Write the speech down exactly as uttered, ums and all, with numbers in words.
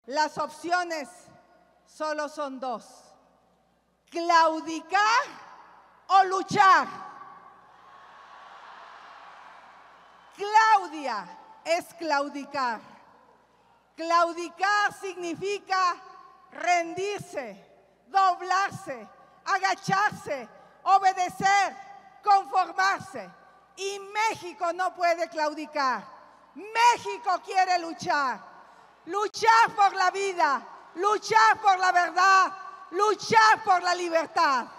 Las opciones solo son dos: claudicar o luchar. Claudia es claudicar. Claudicar significa rendirse, doblarse, agacharse, obedecer, conformarse. Y México no puede claudicar. México quiere luchar. Luchar por la vida, luchar por la verdad, luchar por la libertad.